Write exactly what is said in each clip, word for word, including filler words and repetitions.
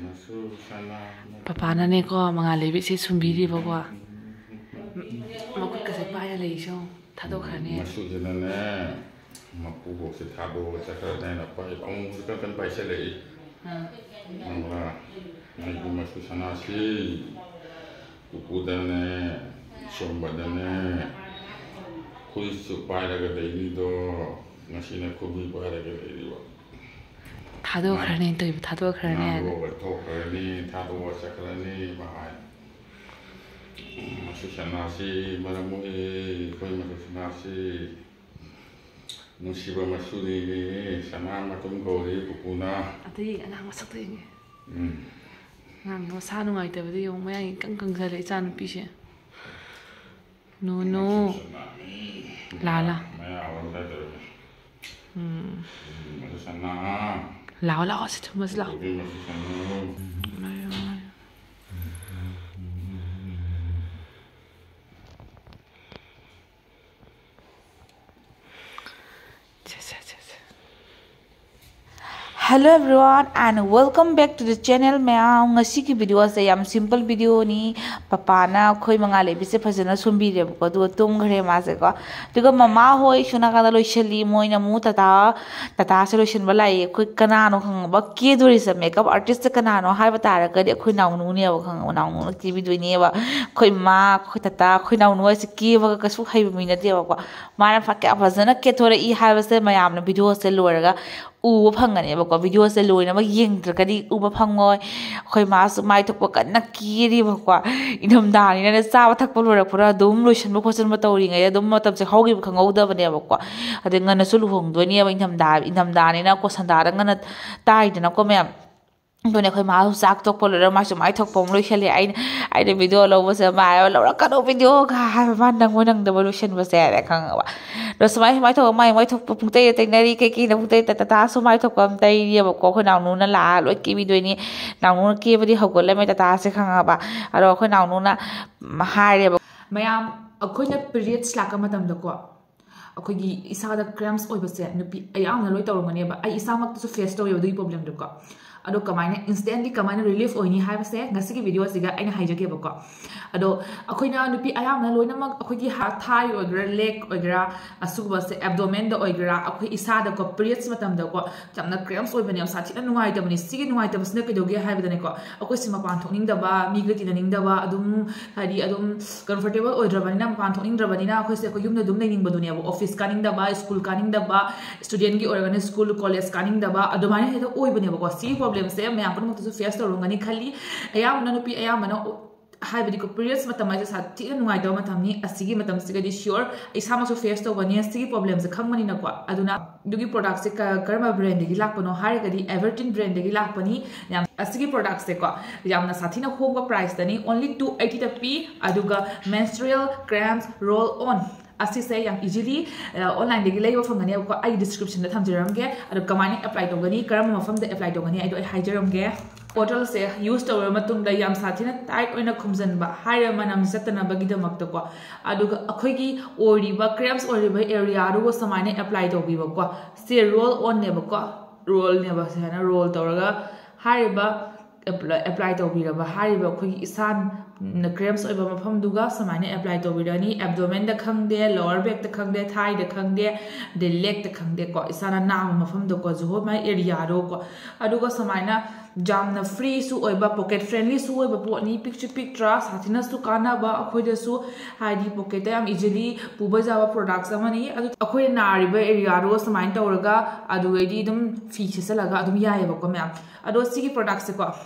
Papa ne ko mga lebi si sumbiri ba ko makut kasi paya le iso thado khane masu jana ne mapu bo se thado chakra ne na pai ong ka kan pai se le ha amra nai bu masu sana si ku da ne somba da ne koi su pai la ga dei ni do ngasi na ko bi pai la ga dei ba thado khane to thado khane ro ba to khane thado chakra ne ba masu sana si maramu e koi masu sana si nusiba masu ni sana matum ko ri pupuna ati anang masak to ni um nang no sa nu ngai te bdi yong mai kang kang sa le chan pi se no no la la um masu sana lao lao se tumas lao Hello everyone and welcome back to the channel. Mayam ngasi ki video se yam simple video ni papa na khoi manga le bise phajana sumbi re ko du tum ghare ma se ko digo mama hoi shuna ka lo sheli moina mu tata tata solution bala ye khoi kana no khang ba ke duri se makeup artist kana no hai bata ra ka de khoi naw nu ne ba khang naw nu ti video ni ba khoi ma khoi tata khoi naw nu se ki ba ka su hai mi na de ba ko ma na fa ka phajana ke thore i hai ba se mayam na video se lo ra u phangane ba ko video se loina ma yeng kadi u ba phangoi khoi ma su mai thok ka na ki ri ba ko inham da ni na sa ba thak pa lora pura dum lotion ba khosan ma tawri ngai dum ma tab se hogi khangau da ba ne ba ko ade ngana su lu hong do ni ba inham da inham da ni na ko sanda da ngana tai da na ko me When I ma sak tok polo ra ma su mai thok pom lo khale ai ai de video lo ba se ma lo ra ka do video ka ha ba nang mo nang da solution ba se ra khang ba ro smai mai thok mai mai thok pung te te nari ke ki na pung te ta ta su mai thok pam tai ri ba ko khoi naw nu na la lo ki video ni naw nu ki ba di hok le mai ta ta se khang ba aro khoi naw nu na hai re ba mayam akhoi na periods la ka matam da ko akhoi gi isa da cramps oi ba se nupi ayam na loi tawrongani ba ai isa mak tu face to yo di problem da ko ado kamaina instantly kamaina relief oini hai ba se ngasi ki video siga aina haijage ba ko ado akoina nupi ayam na loina mak akoi gi ha thai oigra leg oigra asu ba se abdomen da oigra akoi isa da ko periods matam da ko jamna cramps oi bani am sathi na nungai da bani sigi nungai da basne ke doge hai ba da ne ko akoi sima pan thokning da ba mi gati na ning da ba adum hari adum comfortable oidra bani na pan thokning dra bani na akoi se ko yum na dum nei ning ba dunia ba office kaning da ba school kaning da ba student gi organ school college kaning da ba adumai he da oi bani ba ko si problem se मैं आपन मत face तौरंगनी खाली अयाम नुपी अयाम हाइबदी को periods मतम आई साथी नुंगाइदो मतमनी असिगी मतम सिगदी श्योर इसामा सो फेस तौबनी असिगी प्रॉब्लम से खंगमनी नको अदुना दुगी प्रोडक्ट से कर्मा ब्रांड दगी लापनो हारगदी एवर्टीन ब्रांड दगी लापनी याम असिगी प्रोडक्ट से को यामना साथीना होंगो प्राइस दनी ओनली टू एटी द पी अदुगा menstrual cramps roll on Asi say yang easily online degi lay wafam gani ko ai description da thamjiram ge adu kamani apply to gani karam mafam da apply to gani ai do ai haijaram ge portal se use to matung da yam sathina tight oina khumjan ba haira manam satana bagi da makta ko adu akhoi gi ori ba cramps ori ba area ru samane apply to bi ba ko se roll on ne ba ko roll ne ba se na roll to ga haira ba apply to bi ba haira ba khoi isan na cramps oiba mafam duga samane apply to birani abdomen da khangde lower back da khangde thigh da khangde the leg da khangde ko isana nam mafam do ko jo mai area ro ko aduga samana jamna free su oiba pocket friendly su oiba poni picture picture sathina su kana ba akhoi da su haidi pocket am easily puba jawa products amani adu akhoi nari ba area ro samain tawraga adu edi dum fi chisalaga adum yae ba ko ma'am adu sigi products ko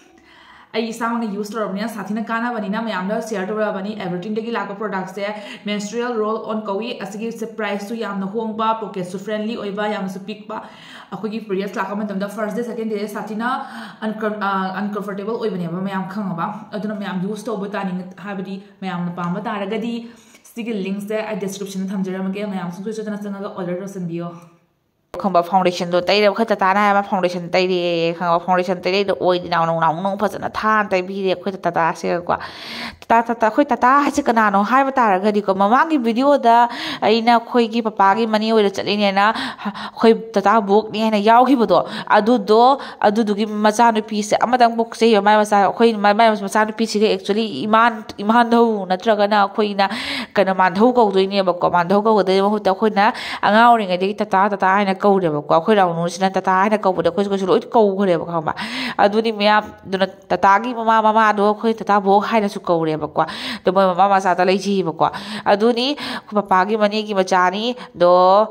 ai sang na use tor bania sathina kana bani na mayam da share tor bani everything degi laka products se menstrual roll on kawi asigi se price su yam na hong ba pocket su friendly oi ba yam su pick ba akoi gi periods laka matam da first day second day sathina uncomfortable oi bani ba mayam khang ba aduna mayam use to ba tani habadi mayam na pam ba taragadi sigi links se I description thamjaram ge mayam su su tana sanga order ro sandio खंबा foundation दो तैरे खै तताना है foundation तैरे खंबा foundation तैरे दो ओइ दिनाव नौ नौ फजना थान तै बिरे खै तता से को तता तता खै तता हासे कनानो हाइबा तारगदि को ममांगी वीडियो दा अइना खोइगी पापागी मनी ओइरा चलिनेना खै तता बोक नि हैना यावखिबदो अदुदो अदुदुगी मचा नुपी से अमदंग बोक से माय मचा खै माय मचा नुपी से एक्चुअली इमान इमान धौ नत्रगना खैना कना मानधौ कौदोइने बको मानधौ कौदे बहुता खैना अंगा ओरिङैदि तता तता हैना कौरेबको अखोइ राउनुसिना तता हैना कौबदो खै खै लोइ कौखरेबको खंबा अदुनि म्याम दुना ततागी ममा ममा दो खै तता बोक हैना सु कौरेबको तो मोय ममा मचा ता लैजिबको अदुनि पापागी मनीगी मचानी दो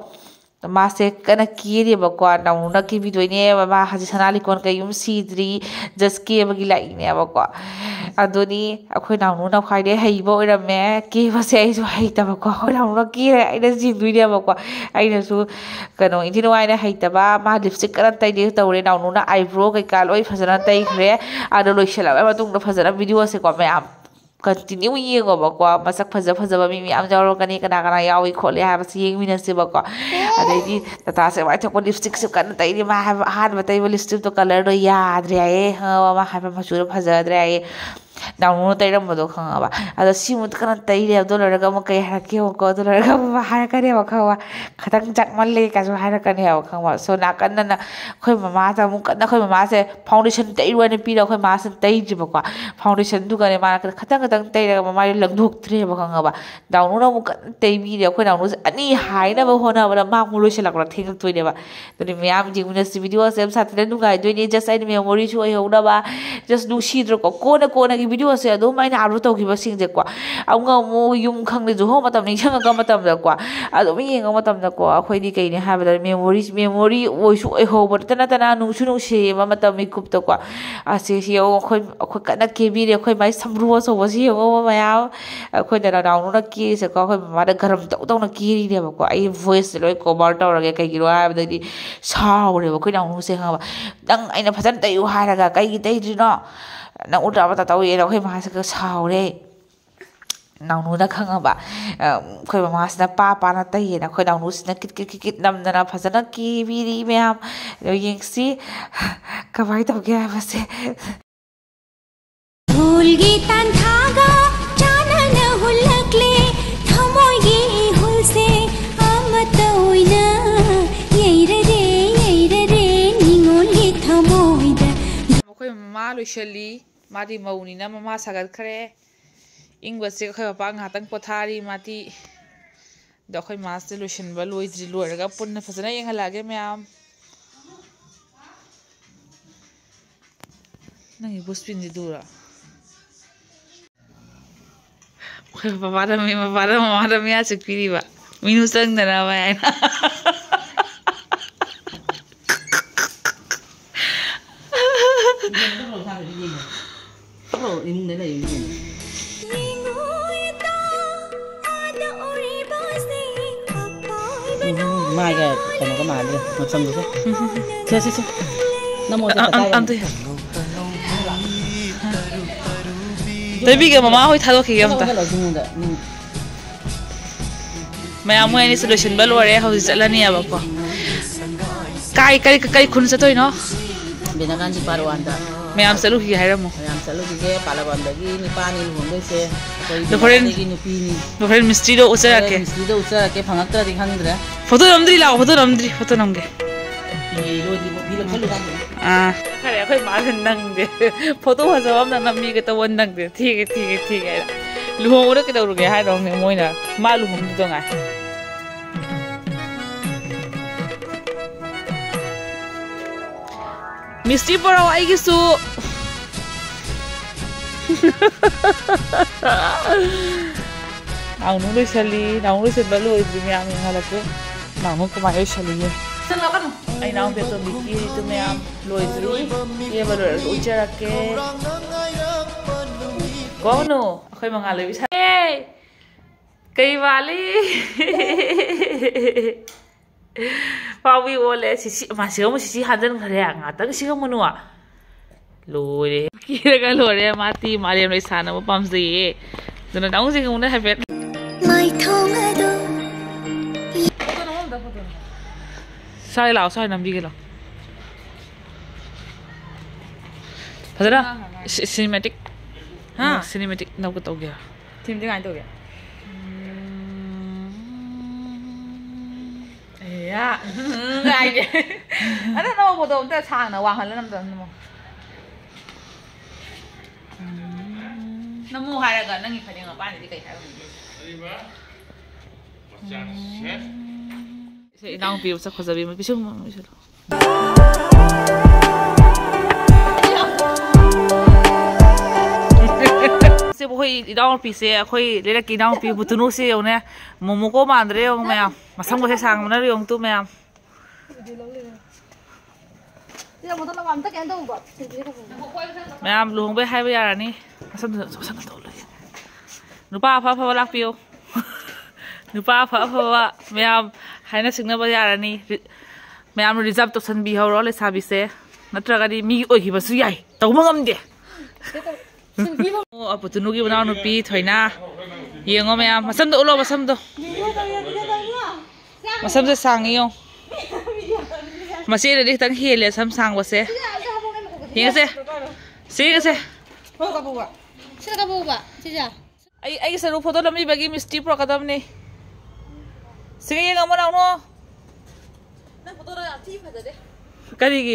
मासे कना कीरेबको नाउना की बिदोइने ममा हजि सनाली कोन कयुम सीद्री जस्ट केबगी लाइनेबको अदुनि अखोइ नाउना खाइदे हैबो ओइरमे केबसे आइसु हैतबको अखोइ नाउना कीरे आइना जिंदुइनेबको आइनासु कनो इदिनो आइना हैतबा मा लिपस्टिक करा तैदे तौरे नाउना आईब्रो कैका लोइ फजना तैख्रे आदो लोइसलाबा मतुंग फजना वीडियो से को मैम कंटिन्यू येगोबको मसक फजा फजबा मी मैम जावरकनी कना कना यावी खोले हाबस येंगमिनसेबको अदैदि तता से वाइ थको लिपस्टिक से कन तैदि मा हात बतैबो लिपस्टिक तो कलर दो याद्रे आए ह मा हाबा मसुर फजद्रे आए नाउनु तैरमबदो खंगाबा अदा सिमुत कन तैरे अदो लरगा म कै हरके को अदो लरगा म हार करे बखवा खतंग जकमले काजो हार कने अब खंगवा सो नाकन न खै ममा ता मु कन खै ममा से फाउंडेशन तैरवने पिरा खै मा से तैजिबको फाउंडेशन दु गने मा खतंग खतंग तैरगा ममा लंगधोक्त्रे बखंगाबा दाउनु न मु कन तैबिरे खै नाउनु अनि हाइना बो होना बरा मा मु लोइसलाकरा थेंग तोइनेबा तनि म्याम जिगुने वीडियो से साथले नुगाइ दोइने जस्ट आइ मेमोरी छु होउनबा जस्ट नुसिद्रो को कोन कोन की वीडियो से अदो माइना आरु तौखिबा सिंजे को आउंगा मु युम खंगले जो हो मतम नि छंगा मतम दा को अदो मी येंगा मतम दा को अखोइदि कइने हाबदा मेमोरी मेमोरी ओइसु ओइ हो बट तना तना नुसु नुसे मा मतम मी कुप तो को आसे सियो अखोइ अखोइ कना केबि रे अखोइ माइ समरुवा सो बसि हो माया अखोइ दा राउनु न के से को अखोइ मादा गरम तौ तौ न केरि रे को आई वॉइस लोइ कवर तौरगे कइगिरो हाबदि साउरे को नाउनु से हाबा दंग आइना फजन तयु हारगा कइगि तैद्रिनो ना उल्टा बता ताऊ ये लोग मासे को साउरे नाउनु ना खंगाबा खै मासे ना पा पा ना तय ना खै नाउनु सिना किट किट किट नमदना फजना की बिरी मैम यंगसी कबाई तो गया बसे भूल गी तन धागा चानन हुलकले थमोगी हुल से अमत ओइना येरे रे येरे रे निंगोली थमोइदा खै मा लोइसली मादी मौनी ना ममा सागत खरे इंगबसे खै पापा nghatang पोथारी माती दखै मास लोशन बा लोइद्रि लोरगा पुन्न फजना यंगलागे म्याम नंगी बुस्पिन दि दूरा खै पापा दा मे पापा दा ममा दा मिया सिकपिरिबा मिनु संगना bye Oh, ini nila ini. Mai cái cái nó có mà đi, một xong rồi chứ. Chưa chưa chưa. Nó một cái tay. Ăn thôi. Tới bây giờ mama hồi thay đổi cái gì không ta? Mày ăn mấy cái solution bao lâu rồi? Hầu như là nia bako. Cái cái cái khun sẽ thôi nó. Binakan di Paruanda. Mày ăn selu gì hay không? Mày ăn selu gì cái Paruandagi ni pani Luhongba se. Doktorin ni pini. Doktorin mystery do usah ke? Mystery do usah ke phangak tra di khang dra. Foto namdri lao, foto namdri, foto namge. Ni lo di bi lo kholu kan. Ah, kare khoi ma nang de. Foto ha jawab na nammi ke to won nang de. Thik hai, thik hai, thik hai. Luhong ro ke dau ru ge hai dong ne moi na. Ma luhong di dong ai. Mystery poro ai ki su. Nào nó lôi xali, nào lôi xali baloi di miam yang halak tu, nào nó kumai lôi xali ye. Sana kan? Ay nào dia tu biki tu miam lôi di, ye baloi ujar ke. Kau nu, aku yang mengalami bisa. Hey, kau bali. Pawi boleh sisi masih kamu sisi handan kerja ngata sisi kamu nua. Lôi, kira kan lôi mati Mariam lôi sana mau pam sih. Jangan tahu sih kamu dah habit. sai lao sai nam bi ke lo phadara cinematic ha cinematic nau ko to gya Team đi ngay tôi kìa. Yeah. Ngay đi. Anh nó một đồ tới sang nó hoàng hơn năm tuần mà. Nó mua hai là gần nó nghỉ phải đi ngọc ban thì cái hai rồi. Sẽ đang biểu sắc khó mà biết chung mà biết chung. Se boi idang pi se khoi lera ki dang pi butunu se yo ne momo ko mandre yo me masam ko se sang na yong tu me me am luhongba hai ba ya ni masam masam to le nupa pha pha lak piu nupa pha pha me am hai na singna ba ya ni me am reserve to san bi ho ro le sa bi se natra ga di mi oi hi ba su yai to ma ngam de Oh, apa tu nugi benar nupi thoina. Yang ngom ya, masam tu ulo masam tu. Masam tu sang iyo. Masih ada di tang hiel ya sam sang wase. Yang se, sih se. Oh kapu ba, sih kapu ba, cija. Ay ay seru foto lami bagi misti pro kadam ni. Sige yang kamu nak no. Nak foto dah aktif aja deh. Kali lagi.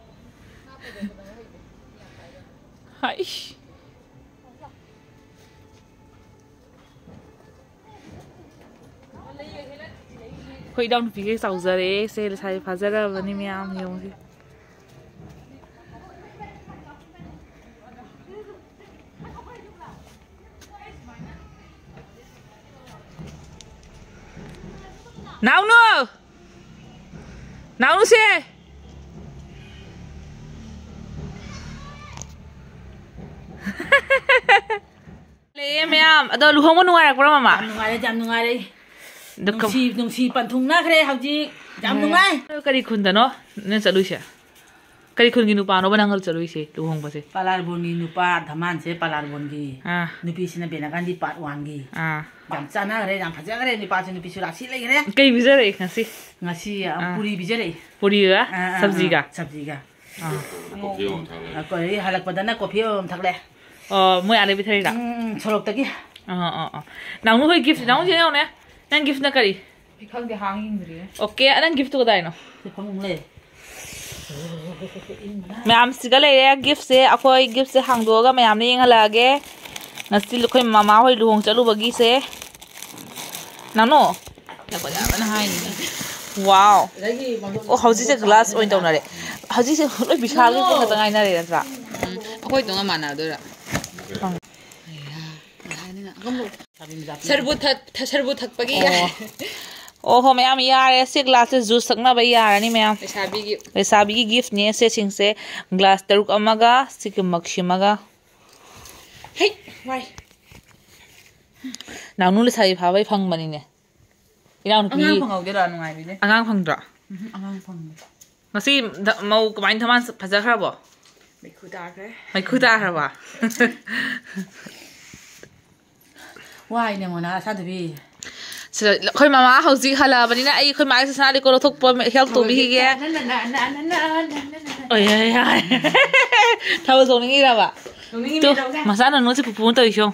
Hai. Khoi dong pi cái sầu giờ đấy xe là sai phá ra và ni mèo nhiều gì nào nữa nào nữa xe lấy mèo ở đâu Luhongba nuôi được không mà Nungai đấy, jam nungai đấy. Nung si nung si pan thung na kre hauji jam nungai. Kari khun da no ne chalu se kari khun gi nu pa no banangal chalu se Luhongba se Palar bon gi nupa dhaman se palar bon gi. ah Nupi sina bena kan di part one gi. ah Jam chana kre jam phaja kre nupa se nupi sura si lai kre. kai bi jare ngasi Ngasi puri bi jare. puri ga sabji ga Sabji ga. ah Kopi om thak Ko ri halak padana kopi om thak le. ờ moi ale bi thari da Um solok ta gi. ah ah ah nang nu hoi gift nang je no ne nang gift na kari Khang de hanging ri. okay anang gift ko dai no Se phang le. Ma'am सिगा ले gift से अखोई gift से हांगदोगा ma'am ने young लागे नस्ती लखोई मामा होई लुहोंग चलु बगी से नानो या बजा बना हाई वाओ ओ हौजी से ग्लास ओइन तौना रे हौजी से लोई बिशाल के खत गाइन रे नत्रा अखोई तोंगा माना दोरा सरबु थक सरबु थक पगी ओ हो मैम यार से ग्लास से जूस सकना भाई यार नहीं मैम पैसाबी की पैसाबी की गिफ्ट ने से सिंग से ग्लास तरुक अमगा सिक मक्शिमगा हे वाई नानु ले साई फावै फंग बनी ने इनाउ नुपी angang phangau de ra nungai bi ne angang फंगद्रा angang phang ngasi mau kamain thaman phaja khrabo mai khu da kre mai khuda khraba Wai ne mona sa du bi. khoi mama hauji hala bani na ai khoi mai sa sari ko thok po health to bi ge oi ai ai thaw so ni ra ba tu masa na no si pu to isho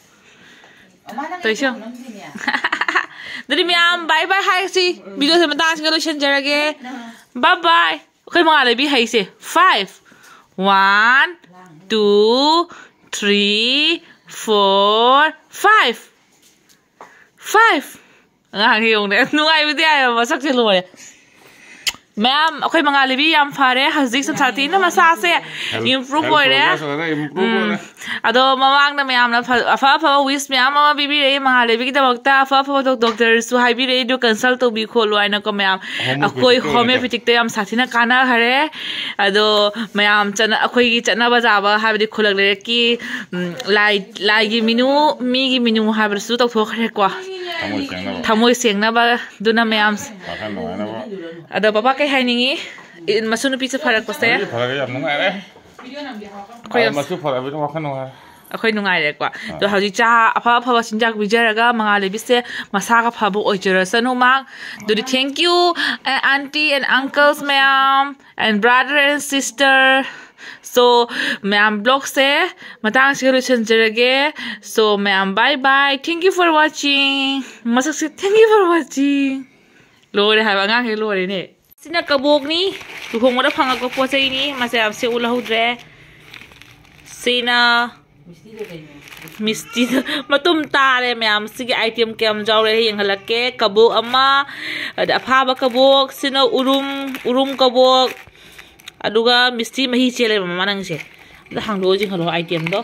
to isho dari miam bye bye hi si video se mata sing lo shen jarage bye bye khoi ma le bi hai se five one two three four five five ngang hiong ne nuai bi dia ma sak che lo le ma'am अखोई मंगाली भी याम फारे हजिक सम साथी ना मसा से improve हो रे अदो मवांग ना मैम ना अफा अफा विस मैम मा बीबी रे मंगाली भी दबकता अफा अफा डॉक्टर सु हाई भी रे दो कंसल्ट तो भी खोलो आइना को मैम अखोई होमियोपैथिक ते याम साथी ना काना हरे अदो मैम चना अखोई की चना बजाबा हाबि खुलक ले की लाई लाई की मिनु मी की मिनु हाबि सु तो थोखरे को थमोय सेंगना बा दुना मैम अदो पापा के हाइनिंगी मसुनु पीछे फरक पसे फरक याम नंगा रे वीडियो नाम दिया कोई मसु फरक भी तो वखन हो ꯑꯩꯈꯣꯏ ꯅꯨꯡꯉꯥꯏꯔꯦꯀꯣ ꯑꯗꯣ ꯍꯧꯖꯤꯛ ꯆꯥ ꯑꯐ ꯑꯐꯕ ꯆꯤꯟꯖꯥꯛ ꯄꯤꯖꯔꯒ ꯃꯉꯥꯜ ꯂꯩꯕꯤꯁꯦ ꯃꯁꯥꯒ ꯐꯕ ꯑꯣꯏꯖꯔꯁꯅꯨ ꯃꯥꯛ ꯑꯗꯨꯗꯤ thank you auntie and uncles ꯃꯌꯥꯝ and brother and sister so ꯃꯌꯥꯝ ꯕ꯭ꯂꯣꯒꯁꯦ ꯃꯇꯥꯡꯁꯤꯒ ꯂꯣꯏꯁꯤꯟꯖꯔꯒꯦ so ꯃꯌꯥꯝ bye bye thank you for watching masakse thank you for watching lore haiba ngang he lore ne sina kabokni luhongba phangakpa pochai ni mase amse ulahudre sina misti matum tare myam sigi item kem jawre yengalake kabok ama ada phaba kabok sina urum urum kabok aduga misti mahi chele manang se da hangdo jing halo item do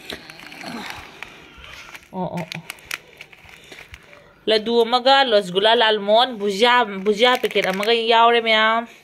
oh oh ladu amaga losgula lalmon bujia bujia packet amaga yawre myam